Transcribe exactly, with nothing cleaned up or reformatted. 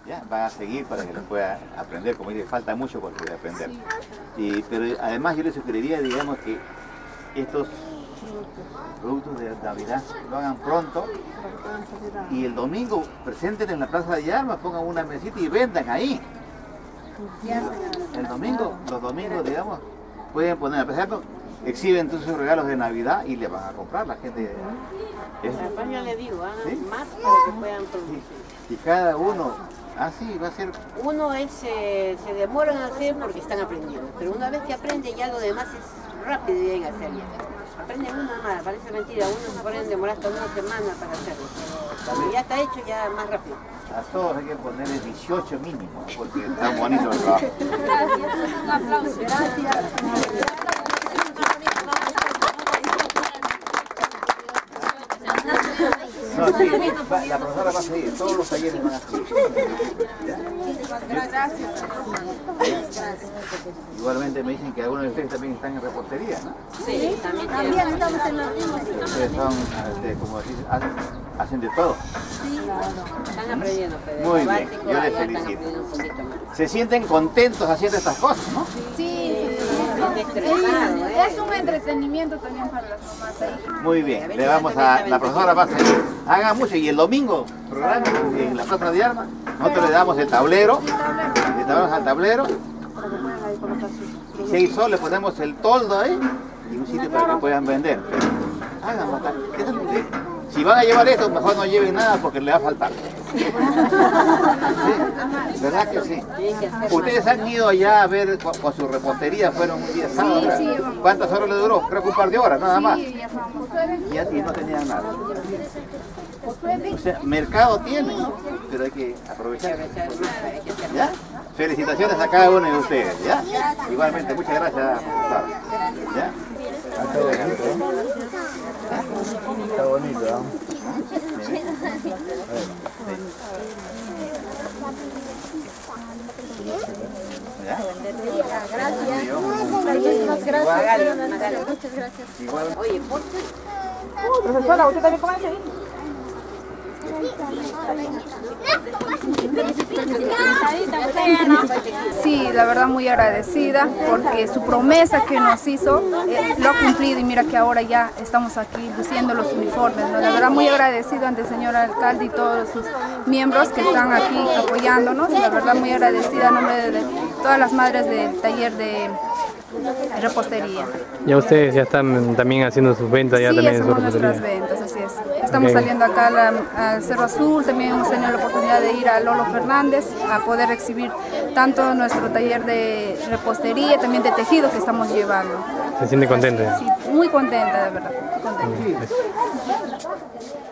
¿ya? Van a seguir para que lo puedan aprender, como dice, falta mucho por poder aprender. Y, pero además yo les sugeriría, digamos, que estos productos de Navidad lo hagan pronto y el domingo presenten en la Plaza de Armas, pongan una mesita y vendan ahí. El domingo, los domingos, digamos, pueden poner, por ejemplo, exhiben sus regalos de Navidad y le van a comprar la gente. Es, yo le digo, ¿eh? ¿sí? Más para que puedan producir. Y cada uno, así va a ser. Uno es, eh, se demoran a hacer porque están aprendiendo, pero una vez que aprende ya lo demás es rápido y en hacer ya. Aprenden una más, parece mentira, uno se pueden demorar hasta una semana para hacerlo, pero cuando ya está hecho ya más rápido. A todos hay que ponerle dieciocho mínimo, porque está bonito el trabajo. Gracias, un aplauso. Gracias. No, sí, va, la profesora va a seguir, todos los talleres van a seguir. Gracias. Igualmente me dicen que algunos de ustedes también están en reportería, ¿no? Sí, también, También estamos en la misma. Ustedes son, este, como decís, hacen, hacen de todo. Sí, están aprendiendo, pero Muy el bien, básico yo ya les están felicito. aprendiendo un poquito más. Se sienten contentos haciendo estas cosas, ¿no? sí. Estresado, ¿eh? Es un entretenimiento también para las mamás ahí. Muy bien, le vamos a, la profesora va a seguir. Hagan mucho y el domingo, programa en la Plaza de Armas, nosotros le damos el tablero, le damos al tablero, seis soles, le ponemos el toldo ahí y un sitio para que puedan vender. Hagan, bastante. Si van a llevar esto, mejor no lleven nada porque le va a faltar. ¿Sí? ¿Verdad que sí? Ustedes han ido allá a ver con, con su repostería, fueron un día sábado. Sí, sí. ¿Cuántas horas le duró? Creo que un par de horas, nada más. Sí, ya vamos. Y así no tenían nada. O sea, mercado tiene, pero hay que aprovechar. ¿Ya? Felicitaciones a cada uno de ustedes, ¿ya? Igualmente, muchas gracias, profesor. ¿Ya? Está bonito, ¿no? ¿Ya? Gracias. Gracias. Muchas gracias. Igual. Oye, postres. Profesora, ¿usted también conoce ahí? Sí, la verdad muy agradecida porque su promesa que nos hizo eh, lo ha cumplido y mira que ahora ya estamos aquí luciendo los uniformes, ¿no? La verdad muy agradecido ante el señor alcalde y todos sus miembros que están aquí apoyándonos, la verdad muy agradecida en nombre de, de todas las madres del taller de repostería. Ya ustedes ya están también haciendo sus ventas ya Sí, también en su hacemos nuestras repostería. ventas, así es. Estamos Ok. saliendo acá a la- al Cerro Azul, también hemos tenido la oportunidad de ir a Lolo Fernández a poder exhibir tanto nuestro taller de repostería, también de tejido que estamos llevando. ¿Se siente contenta? Sí, muy contenta, de verdad, muy contenta.